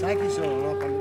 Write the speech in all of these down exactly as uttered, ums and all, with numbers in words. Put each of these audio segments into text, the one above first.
Sai chi sono, no? Quando...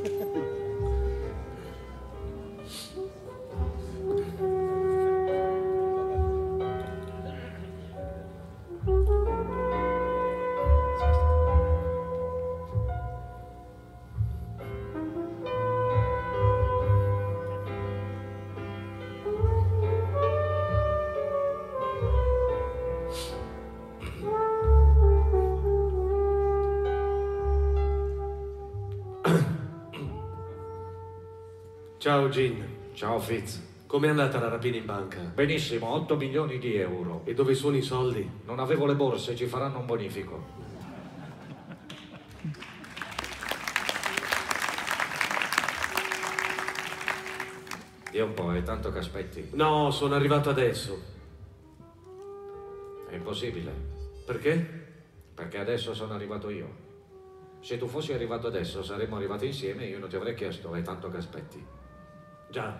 Ciao Gin. Ciao Fitz. Com'è andata la rapina in banca? Benissimo, otto milioni di euro. E dove sono i soldi? Non avevo le borse, ci faranno un bonifico. Dio un po', è tanto che aspetti. No, sono arrivato adesso. È impossibile. Perché? Perché adesso sono arrivato io. Se tu fossi arrivato adesso, saremmo arrivati insieme e io non ti avrei chiesto, è tanto che aspetti. Già.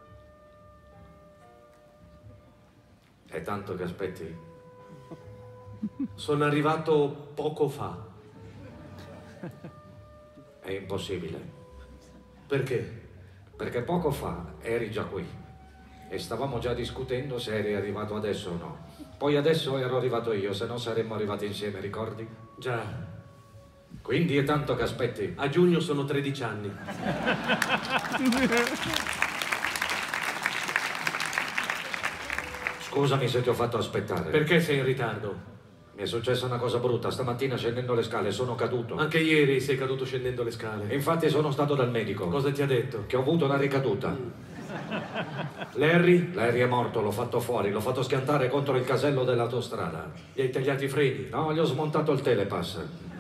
È tanto che aspetti? Sono arrivato poco fa. È impossibile. Perché? Perché poco fa eri già qui e stavamo già discutendo se eri arrivato adesso o no. Poi adesso ero arrivato io, se no saremmo arrivati insieme, ricordi? Già. Quindi è tanto che aspetti? A giugno sono tredici anni. Scusami se ti ho fatto aspettare. Perché sei in ritardo? Mi è successa una cosa brutta, stamattina scendendo le scale sono caduto. Anche ieri sei caduto scendendo le scale. E infatti sono stato dal medico. Cosa ti ha detto? Che ho avuto una ricaduta. Mm. Larry? Larry è morto, l'ho fatto fuori, l'ho fatto schiantare contro il casello dell'autostrada. Gli hai tagliato i freni? No, gli ho smontato il telepass.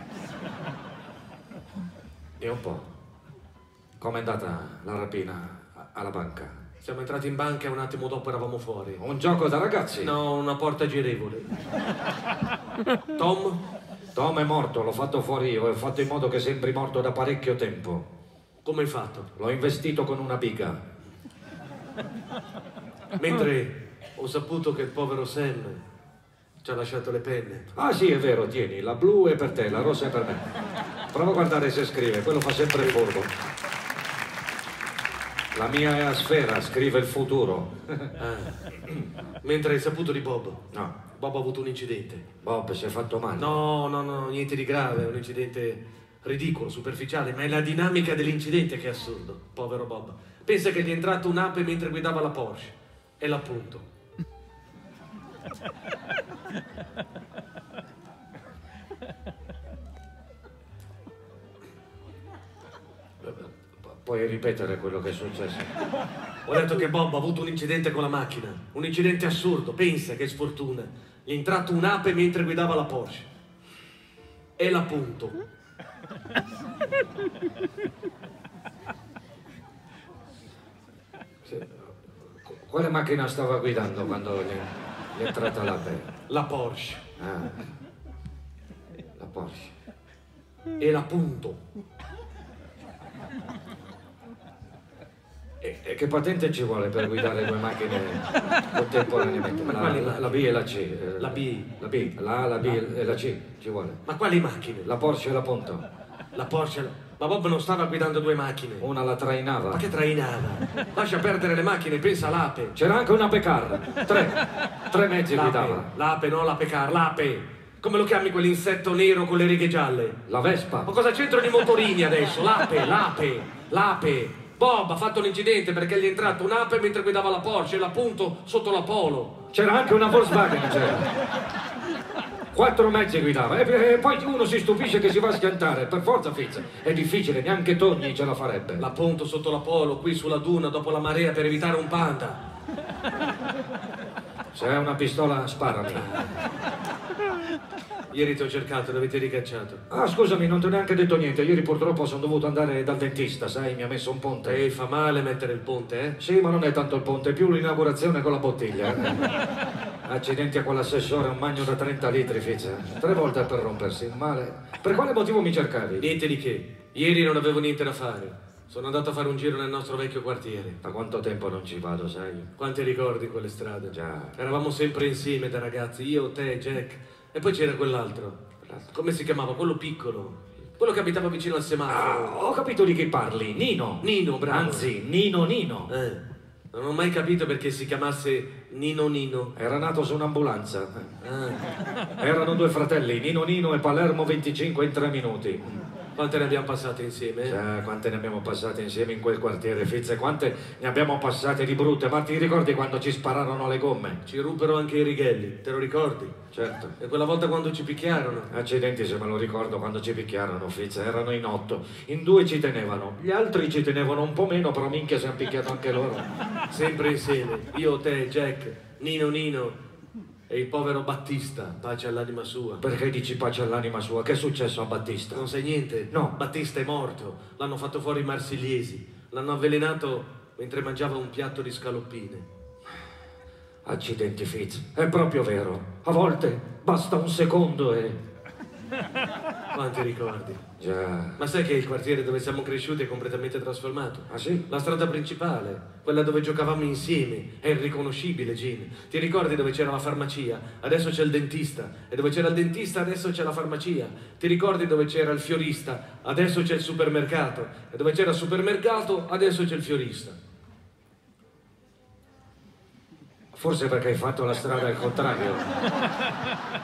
E un po'. Com'è andata la rapina alla banca? Siamo entrati in banca e un attimo dopo eravamo fuori. Un gioco da ragazzi? No, una porta girevole. Tom? Tom è morto, l'ho fatto fuori io e ho fatto in modo che sembri morto da parecchio tempo. Come hai fatto? L'ho investito con una biga. Mentre ho saputo che il povero Sam ci ha lasciato le penne. Ah sì, è vero, tieni, la blu è per te, la rossa è per me. Prova a guardare se scrive, quello fa sempre il furbo. La mia è a sfera, scrive il futuro. Ah. Mentre hai saputo di Bob? No. Bob ha avuto un incidente. Bob si è fatto male. No, no, no, niente di grave, è un incidente ridicolo, superficiale, ma è la dinamica dell'incidente che è assurdo. Povero Bob. Pensa che gli è entrato un'ape mentre guidava la Porsche. È l'appunto. Puoi ripetere quello che è successo? Ho detto che Bob ha avuto un incidente con la macchina. Un incidente assurdo, pensa che sfortuna. Gli è entrato un'ape mentre guidava la Porsche. È l'appunto. Sì. Quale macchina stava guidando quando gli, gli è entrata l'ape? La Porsche. Ah. La Porsche. È l'appunto. E, e che patente ci vuole per guidare due macchine contemporaneamente? Ma La, quali la, la B e la C. eh, La B. La B, la A, la B La- e la C ci vuole. Ma quali macchine? La Porsche e la Punto. La Porsche. Ma Bob non stava guidando due macchine. Una la trainava. Ma che trainava? Lascia perdere le macchine, pensa all'ape. C'era anche una Pecar. Tre. Tre mezzi guidava. L'ape, l'ape, no l'ape car, l'ape. Come lo chiami quell'insetto nero con le righe gialle? La Vespa. Ma cosa c'entrano i motorini adesso? L'ape, l'ape, l'ape. Bob ha fatto un incidente perché gli è entrato un'ape mentre guidava la Porsche, l'appunto sotto la Polo. C'era anche una Volkswagen, c'era. Quattro mezzi guidava. E, e poi uno si stupisce che si va a schiantare. Per forza, Fitz. È difficile, neanche Togni ce la farebbe. L'appunto sotto la Polo, qui sulla duna, dopo la marea per evitare un panda. Se hai una pistola, sparami. Ieri ti ho cercato, l'avete ricacciato. Ah, scusami, non ti ho neanche detto niente. Ieri purtroppo sono dovuto andare dal dentista, sai, mi ha messo un ponte. E fa male mettere il ponte, eh? Sì, ma non è tanto il ponte, è più l'inaugurazione con la bottiglia. Accidenti a quell'assessore, un bagno da trenta litri, Fitz. Tre volte per rompersi, male. Per quale motivo mi cercavi? Niente di che. Ieri non avevo niente da fare. Sono andato a fare un giro nel nostro vecchio quartiere. Da quanto tempo non ci vado, sai? Quanti ricordi quelle strade? Già. Eravamo sempre insieme da ragazzi, io, te, Jack. E poi c'era quell'altro. Come si chiamava? Quello piccolo. Quello che abitava vicino al semaforo. Ah, ho capito di chi parli, Nino. Nino, bravo. Anzi, Nino Nino. Eh. Non ho mai capito perché si chiamasse Nino Nino. Era nato su un'ambulanza. Ah. Erano due fratelli, Nino Nino e Palermo venticinque in tre minuti. Quante ne abbiamo passate insieme? Eh? Cioè, quante ne abbiamo passate insieme in quel quartiere, Fizz, e quante ne abbiamo passate di brutte, ma ti ricordi quando ci spararono le gomme? Ci ruppero anche i righelli, te lo ricordi? Certo. E quella volta quando ci picchiarono? Accidenti se me lo ricordo quando ci picchiarono, Fizz, erano in otto. In due ci tenevano, gli altri ci tenevano un po' meno, però minchia si hanno picchiato anche loro. Sempre insieme, io, te, Jack, Nino Nino e il povero Battista, pace all'anima sua. Perché dici pace all'anima sua? Che è successo a Battista? Non sai niente? No. Battista è morto, l'hanno fatto fuori i marsigliesi, l'hanno avvelenato mentre mangiava un piatto di scaloppine. Accidenti, Fizz, è proprio vero. A volte basta un secondo e... Quanti ricordi? Già. Ma sai che il quartiere dove siamo cresciuti è completamente trasformato? Ah sì? La strada principale, quella dove giocavamo insieme, è irriconoscibile, Gin. Ti ricordi dove c'era la farmacia? Adesso c'è il dentista. E dove c'era il dentista, adesso c'è la farmacia. Ti ricordi dove c'era il fiorista? Adesso c'è il supermercato. E dove c'era il supermercato, adesso c'è il fiorista. Forse perché hai fatto la strada al contrario.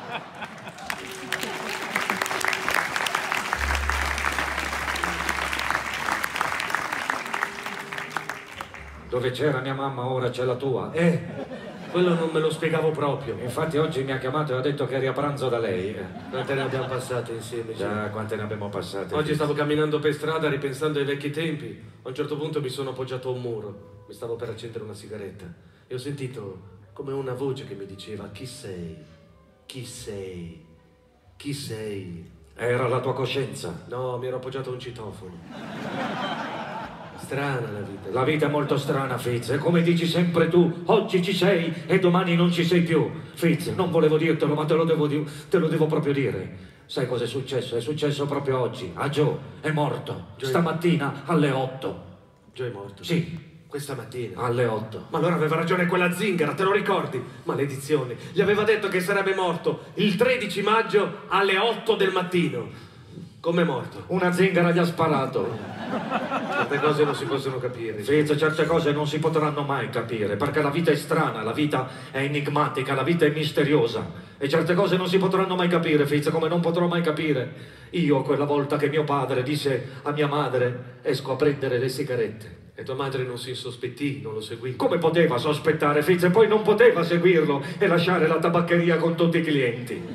Dove c'era mia mamma ora c'è la tua. Eh, quello non me lo spiegavo proprio. Infatti oggi mi ha chiamato e ha detto che eri a pranzo da lei. Quante ne abbiamo passate insieme? Già, quante ne abbiamo passate. Oggi stavo camminando per strada ripensando ai vecchi tempi. A un certo punto mi sono appoggiato a un muro. Mi stavo per accendere una sigaretta. E ho sentito come una voce che mi diceva: chi sei? Chi sei? Chi sei? Era la tua coscienza. No, mi ero appoggiato a un citofono. Strana la vita. La vita è molto strana, Fizz, e come dici sempre tu, oggi ci sei e domani non ci sei più. Fizz, non volevo dirtelo, ma te lo devo, di- te lo devo proprio dire. Sai cosa è successo? È successo proprio oggi. A Joe è morto. Joe... Stamattina alle otto. Joe è morto? Sì. Questa mattina? Alle otto. Ma allora aveva ragione quella zingara, te lo ricordi? Maledizione. Gli aveva detto che sarebbe morto il tredici maggio alle otto del mattino. Come è morto? Una zingara gli ha sparato. Certe cose non si possono capire. Fizz, certe cose non si potranno mai capire, perché la vita è strana, la vita è enigmatica, la vita è misteriosa. E certe cose non si potranno mai capire, Fizz, come non potrò mai capire io quella volta che mio padre disse a mia madre: esco a prendere le sigarette. E tua madre non si insospettì, non lo seguì. Come poteva sospettare, Fizz? E poi non poteva seguirlo e lasciare la tabaccheria con tutti i clienti.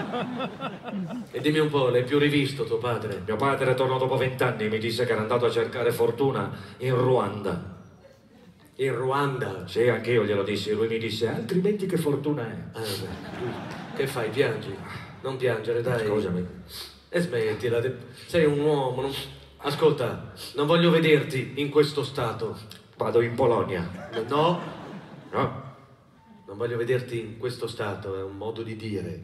E dimmi un po', l'hai più rivisto tuo padre? Mio padre tornò dopo vent'anni e mi disse che era andato a cercare fortuna in Ruanda. In Ruanda? Sì, anch'io glielo dissi. Lui mi disse: altrimenti che fortuna è? Ah, beh. Che fai, piangi? Non piangere, dai. Scusami. E smettila, de- sei un uomo, non... Ascolta, non voglio vederti in questo stato. Vado in Polonia. No, No? non voglio vederti in questo stato, è un modo di dire.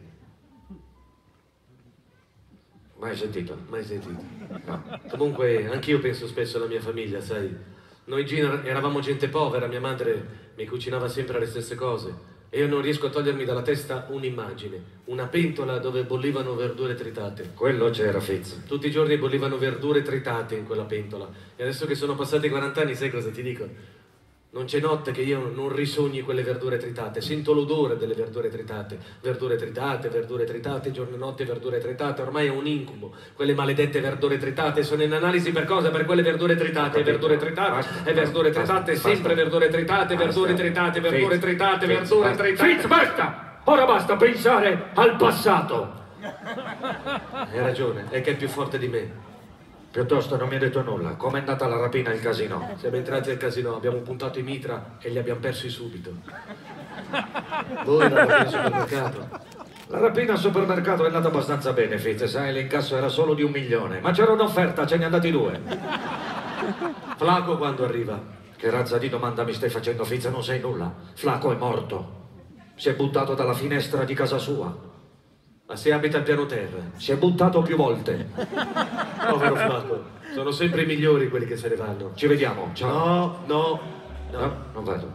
Mai sentito? Mai sentito? No. Comunque, anch'io penso spesso alla mia famiglia, sai. Noi Gina eravamo gente povera, mia madre mi cucinava sempre le stesse cose. E io non riesco a togliermi dalla testa un'immagine, una pentola dove bollivano verdure tritate. Quello c'era, Fizz. Tutti i giorni bollivano verdure tritate in quella pentola. E adesso che sono passati quaranta anni, sai cosa ti dico? Non c'è notte che io non risogni quelle verdure tritate. Sento l'odore delle verdure tritate. Verdure tritate, verdure tritate, giorno e notte verdure tritate. Ormai è un incubo. Quelle maledette verdure tritate sono in analisi per cosa? Per quelle verdure tritate. Verdure tritate, e verdure tritate, sempre verdure tritate, verdure tritate, verdure tritate, verdure tritate. Fizz, basta! Ora basta pensare al passato. Hai ragione, è che è più forte di me. Piuttosto non mi ha detto nulla. Com'è andata la rapina al casino? Siamo entrati al casino, abbiamo puntato i mitra e li abbiamo persi subito. Voi eravate al supermercato. La rapina al supermercato è andata abbastanza bene, Fizz, sai, l'incasso era solo di un milione. Ma c'era un'offerta, ce ne andati due. Flaco quando arriva? Che razza di domanda mi stai facendo, Fizz? Non sai nulla. Flaco è morto. Si è buttato dalla finestra di casa sua. Ma se abita al piano terra? Si è buttato più volte. Povero Flaco, sono sempre i migliori quelli che se ne vanno. Ci vediamo, ciao. No, no, no, No, non vado.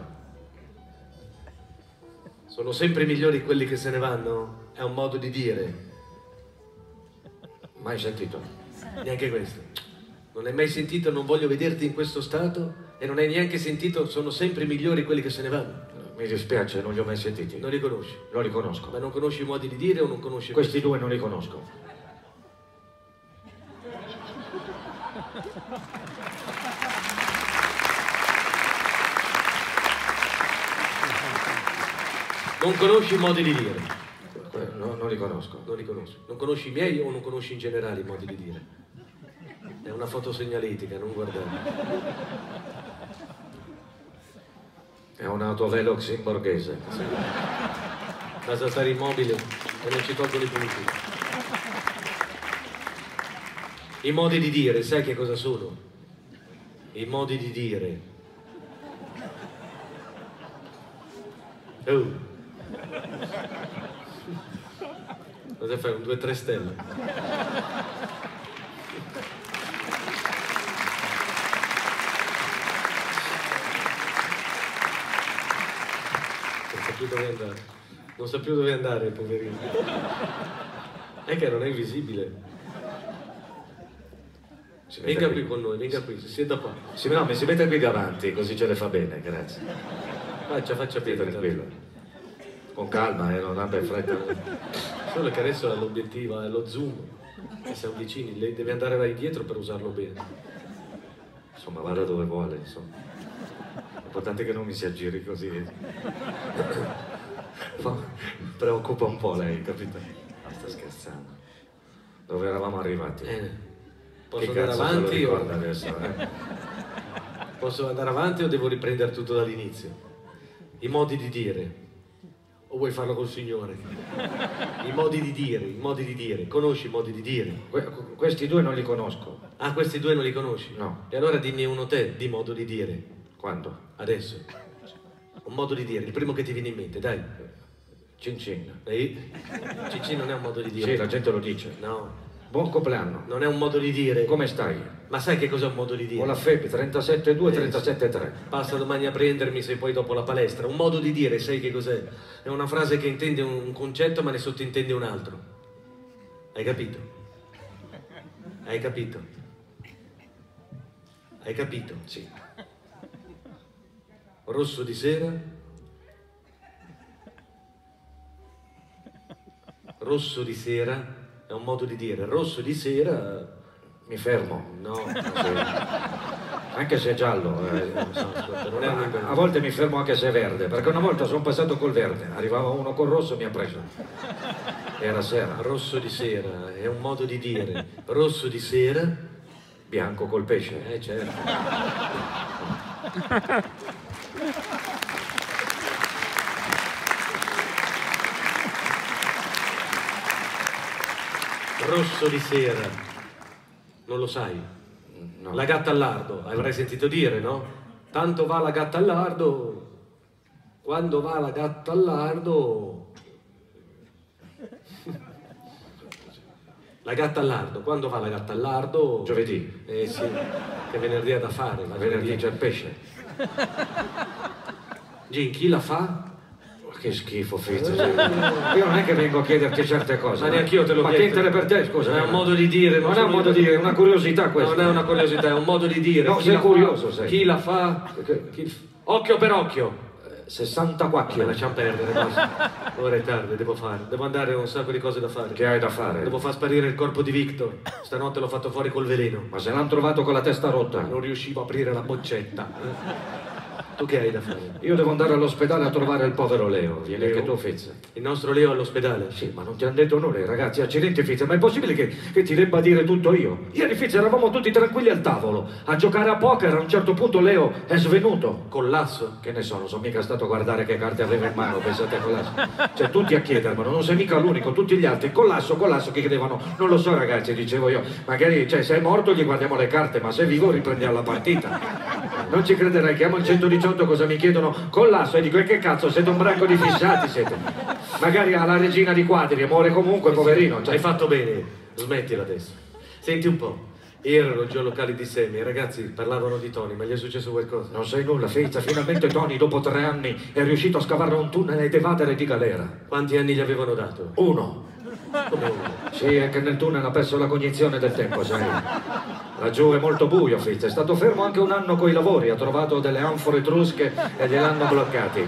Sono sempre i migliori quelli che se ne vanno? È un modo di dire. Mai sentito. Neanche questo. Non hai mai sentito non voglio vederti in questo stato? E non hai neanche sentito sono sempre migliori quelli che se ne vanno? Mi dispiace, non li ho mai sentiti. Non li conosci? Non li conosco. Ma non conosci i modi di dire o non conosci Questi questo? due non li conosco. Non conosci i modi di dire? No, non li conosco. Non li conosci. Non conosci i miei o non conosci in generale i modi di dire? È una fotosegnaletica, non guardare. È un autovelox in borghese. Sì. Basta stare immobile e non ci tolgono i punti. I modi di dire, sai che cosa sono? I modi di dire. Oh. Cosa fai? Un due tre stelle? Non sa più dove andare. Non sa più dove andare, poverino. È che non è invisibile. Venga qui con noi, venga qui, si sieda qua. Sì, no, mi si mette qui davanti, così ce le fa bene, grazie. Faccia, faccia Stia piede, tranquillo. Con calma, eh, non abbia fretta. Solo che adesso l'obiettivo è lo zoom. E siamo vicini, lei deve andare là dietro per usarlo bene. Insomma, vada dove vuole, insomma. L'importante è che non mi si aggiri così. Preoccupa un po' lei, capito? Ma sta scherzando. Dove eravamo arrivati? Eh, posso Che andare cazzo avanti se lo o... ricorda adesso, eh? Posso andare avanti o devo riprendere tutto dall'inizio? I modi di dire. O vuoi farlo col Signore? I modi di dire, i modi di dire. Conosci i modi di dire? Que questi due non li conosco. Ah, questi due non li conosci? No. E allora dimmi uno te di modo di dire. Quando? Adesso. Un modo di dire, il primo che ti viene in mente, dai. Cin cin. Ehi? Cicci non è un modo di dire. Sì, la gente lo dice. No, Buon compleanno. non è un modo di dire. Come stai? Ma sai che cos'è un modo di dire? Ho la febbre, trentasette due, trentasette tre. Passa domani a prendermi se poi dopo la palestra. Un modo di dire, sai che cos'è? È una frase che intende un concetto ma ne sottintende un altro. Hai capito? Hai capito? Hai capito? Sì. Rosso di sera. Rosso di sera è un modo di dire. Rosso di sera... Mi fermo. No, Sì. Anche se è giallo. Eh. non so, ascolta, non è un A invento. volte mi fermo anche se è verde, perché una volta sono passato col verde, arrivava uno col rosso e mi ha preso. Era sera. Rosso di sera è un modo di dire. Rosso di sera, Bianco col pesce. eh certo. Rosso di sera, non lo sai? No. La gatta al lardo, avrai sentito dire, no? Tanto va la gatta al lardo, quando va la gatta al lardo... La gatta al lardo, quando va la gatta al lardo? Giovedì. Eh sì, che venerdì ha da fare. Ma venerdì c'è il pesce. Gin, chi la fa? Ma che schifo, Fizzo. Io non è che vengo a chiederti certe cose. Ma neanche io te lo Ma chiedo. che intende per te, scusa? Non è un modo di dire. Non è un modo di dire, è una curiosità questa. Non è una curiosità, è un modo di dire. No, Chi sei la fa? curioso, sei. Chi la fa? Chi... Occhio per occhio. sessanta Vabbè, quacchio. lasciamo perdere, basta. Ora è tardi, devo fare. Devo andare, ho un sacco di cose da fare. Che hai da fare? Devo far sparire il corpo di Victor. Stanotte l'ho fatto fuori col veleno. Ma se l'hanno trovato con la testa rotta? Non riuscivo a aprire la boccetta. Tu che hai da fare? Io devo andare all'ospedale a trovare il povero Leo. Vieni Leo? anche tu, Fizzo. Il nostro Leo all'ospedale? Sì, ma non ti hanno detto nulla, ragazzi. Accidenti, Fizzo, ma è possibile che, che ti debba dire tutto io? Ieri, Fizzo, eravamo tutti tranquilli al tavolo a giocare a poker. A un certo punto Leo è svenuto. Collasso? Che ne so, non sono mica stato a guardare che carte aveva in mano, pensate a collasso. Cioè, tutti a chiedermelo, non sei mica l'unico, tutti gli altri, collasso, collasso, che chiedevano, non lo so ragazzi, dicevo io, magari, cioè, se è morto gli guardiamo le carte, ma se è vivo riprendiamo la partita. Non ci crederai, chiamo il centodiciotto, cosa mi chiedono? Collasso, e dico, e che cazzo, siete un branco di fissati, siete? Magari alla regina di quadri, muore comunque, poverino. Cioè... Hai fatto bene, smettila adesso. Senti un po', erano già locali di Semi, i ragazzi parlavano di Tony, ma gli è successo qualcosa? Non sai nulla, Fizza, finalmente Tony dopo tre anni è riuscito a scavare un tunnel ed evadere di galera. Quanti anni gli avevano dato? Uno. Come uno? Sì, è che nel tunnel ha perso la cognizione del tempo, sai. Laggiù è molto buio, Fitz. È stato fermo anche un anno coi lavori, ha trovato delle anfore etrusche e gliel'hanno bloccati.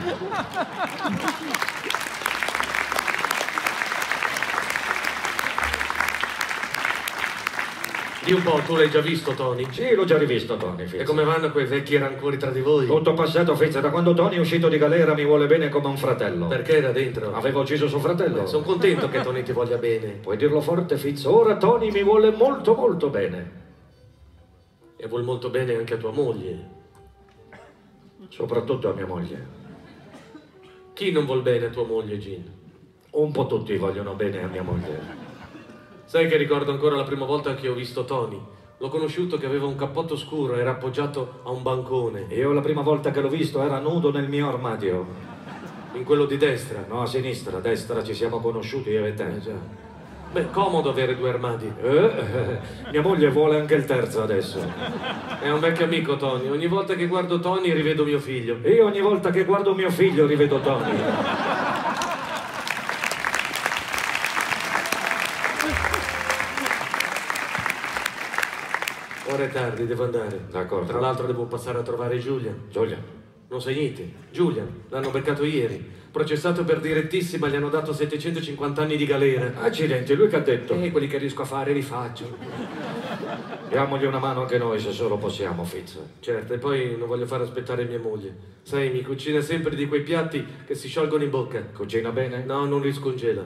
Di un po', tu l'hai già visto, Tony? Sì, l'ho già rivisto, Tony, Fitz. E come vanno quei vecchi rancori tra di voi? Tutto passato, Fitz. Da quando Tony è uscito di galera mi vuole bene come un fratello. Perché era dentro? Avevo ucciso suo fratello. Sono contento che Tony ti voglia bene. Puoi dirlo forte, Fitz. Ora Tony mi vuole molto, molto bene. E vuol molto bene anche a tua moglie. Soprattutto a mia moglie. Chi non vuol bene a tua moglie, Gin? Un po' tutti vogliono bene a mia moglie. Sai che ricordo ancora la prima volta che ho visto Tony? L'ho conosciuto che aveva un cappotto scuro, era appoggiato a un bancone. Io la prima volta che l'ho visto era nudo nel mio armadio. In quello di destra? No, a sinistra, a destra ci siamo conosciuti io e te. Eh già. Beh, comodo avere due armadi. Eh, eh, mia moglie vuole anche il terzo adesso. È un vecchio amico, Tony. Ogni volta che guardo Tony rivedo mio figlio. E io ogni volta che guardo mio figlio rivedo Tony. Ora è tardi, devo andare. D'accordo. Tra l'altro devo passare a trovare Julian. Giulia. Non sai niente. Julian, l'hanno beccato ieri. Processato per direttissima, gli hanno dato settecentocinquanta anni di galera. Accidenti, lui che ha detto? E quelli che riesco a fare li faccio. Diamogli una mano anche noi se solo possiamo, Fitz. Certo, e poi non voglio fare aspettare mia moglie. Sai, mi cucina sempre di quei piatti che si sciolgono in bocca. Cucina bene? No, non li scongela.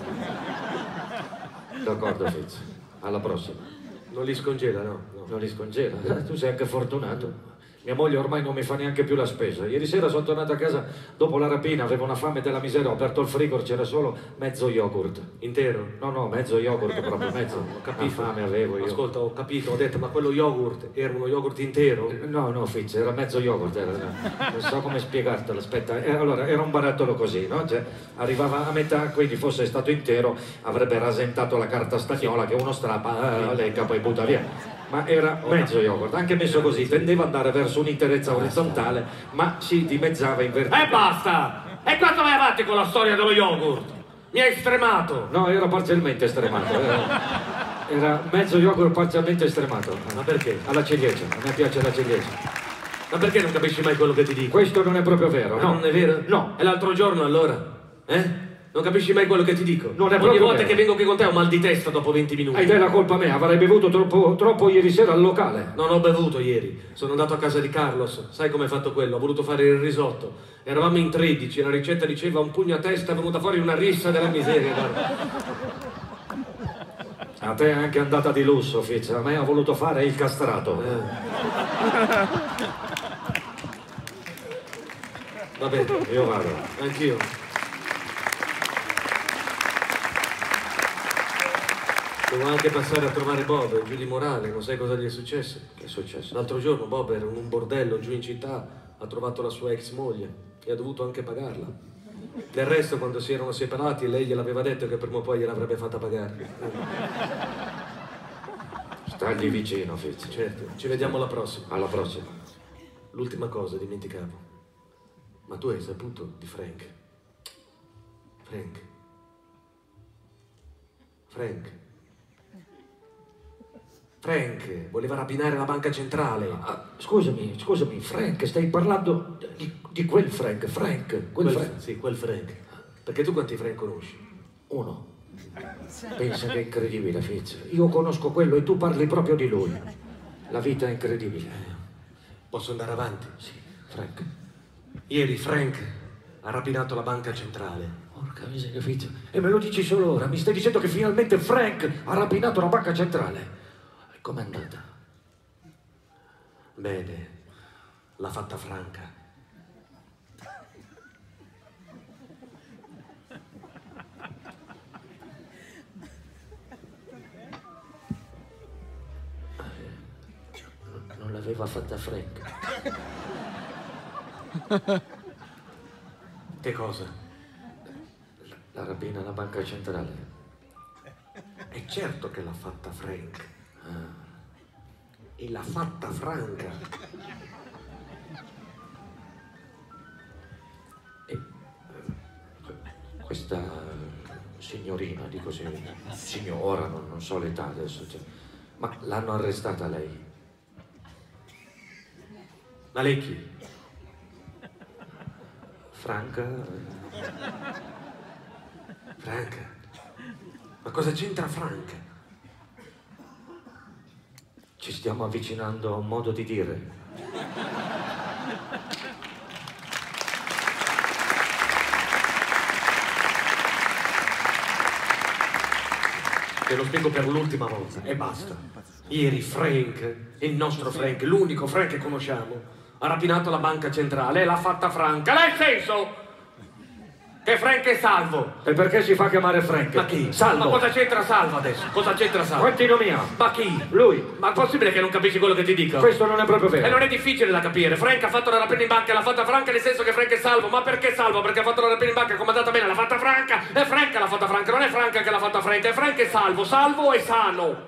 D'accordo, Fitz. Alla prossima. Non li scongela, no. no. Non li scongela. Tu sei anche fortunato. Mia moglie ormai non mi fa neanche più la spesa. Ieri sera sono tornato a casa dopo la rapina, avevo una fame della miseria, ho aperto il frigo, c'era solo mezzo yogurt. Intero? No, no, mezzo yogurt, proprio mezzo. Ho capito. Una fame avevo io. Ascolta, ho capito, ho detto, ma quello yogurt era uno yogurt intero? No, no, Fitz, era mezzo yogurt, era, non so come spiegartelo, aspetta. Eh, allora, era un barattolo così, no? Cioè, arrivava a metà, quindi fosse stato intero, avrebbe rasentato la carta stagnola che uno strappa, eh, lecca, poi butta via. Ma era mezzo yogurt, anche messo così, tendeva ad andare verso un'interezza orizzontale, ma si dimezzava in verticale. E basta! E quanto vai avanti con la storia dello yogurt? Mi hai stremato! No, era parzialmente stremato, era, era mezzo yogurt parzialmente stremato. Ma perché? Alla ciliegia, a me piace la ciliegia. Ma perché non capisci mai quello che ti dico? Questo non è proprio vero, Ah, no? non è vero? No. E l'altro giorno allora? Eh? Non capisci mai quello che ti dico? Non è Ogni proprio volta vero. che vengo qui con te ho mal di testa dopo venti minuti. Hai dai la colpa a me, avrei bevuto troppo, troppo ieri sera al locale. Non ho bevuto ieri, sono andato a casa di Carlos. Sai come è fatto quello? Ho voluto fare il risotto. Eravamo in tredici, la ricetta diceva un pugno a testa, è venuta fuori una rissa della miseria, guarda. A te è anche andata di lusso, Fitz, a me ha voluto fare il castrato. Eh. Va bene, Io vado. anch'io. Devo anche passare a trovare Bob, giù di Morale, non sai cosa gli è successo? Che è successo? L'altro giorno Bob era in un bordello giù in città, ha trovato la sua ex moglie e ha dovuto anche pagarla. Del resto, quando si erano separati, lei gliel'aveva detto che prima o poi gliel'avrebbe fatta pagare. Stagli vicino, Fitz. Certo, ci vediamo alla prossima. Alla prossima. L'ultima cosa, dimenticavo. Ma tu hai saputo di Frank? Frank. Frank. Frank voleva rapinare la banca centrale. Ah, scusami, scusami, Frank, stai parlando di, di quel Frank, Frank, quel, Quel, Frank. sì, quel Frank. Perché tu quanti Frank conosci? Uno. Pensa che è incredibile, Fitz. Io conosco quello e tu parli proprio di lui. La vita è incredibile. Posso andare avanti? Sì, Frank. Ieri Frank ha rapinato la banca centrale. Porca miseria, Fitz. E me lo dici solo ora? Mi stai dicendo che finalmente Frank ha rapinato la banca centrale? Com'è andata? Bene, l'ha fatta franca. Non l'aveva fatta Frank. Che cosa? La, la rapina alla banca centrale. È certo che l'ha fatta Frank. Ah. E l'ha fatta franca. E questa significa signorina, dico sì, signora, non, non so l'età adesso. Cioè. Ma l'hanno arrestata lei? Ma lei chi? Franca? Franca? Ma cosa c'entra Franca? Ci stiamo avvicinando a un modo di dire. Te lo spiego per l'ultima volta e basta. Ieri Frank, il nostro Frank, l'unico Frank che conosciamo, ha rapinato la banca centrale e l'ha fatta franca. Nel senso che Frank è salvo. E perché si fa chiamare Frank? Ma chi? Salvo. Ma cosa c'entra Salvo adesso? Cosa c'entra Salvo? Quanti nomi ha? Ma chi? Lui. Ma è possibile che non capisci quello che ti dico? Questo non è proprio vero. E non è difficile da capire. Frank ha fatto la rapina in banca e l'ha fatta franca nel senso che Frank è salvo. Ma perché salvo? Perché ha fatto la rapina in banca, è comandata bene, l'ha fatta franca. E Frank l'ha fatta franca. Non è Franca che l'ha fatta franca, è Frank è salvo. Salvo e sano.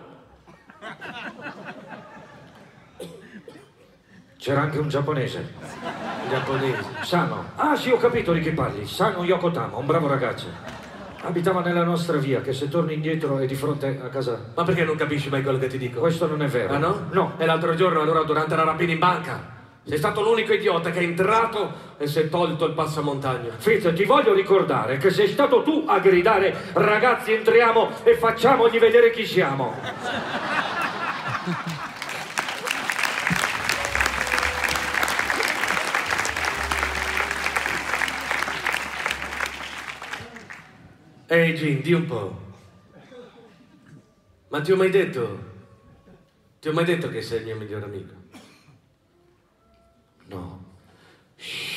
C'era anche un giapponese. Giapponese. Sano. Ah sì, ho capito di chi parli. Sano Yokotama, un bravo ragazzo. Abitava nella nostra via, che se torni indietro è di fronte a casa. Ma perché non capisci mai quello che ti dico? Questo non è vero. Ah no? No. E l'altro giorno, allora, durante la rapina in banca, sei stato l'unico idiota che è entrato e si è tolto il passamontagna. Fitz, ti voglio ricordare che sei stato tu a gridare ragazzi entriamo e facciamogli vedere chi siamo. Ehi Jim, di un po'. Ma ti ho mai detto? Ti ho mai detto che sei il mio migliore amico? No. Shh.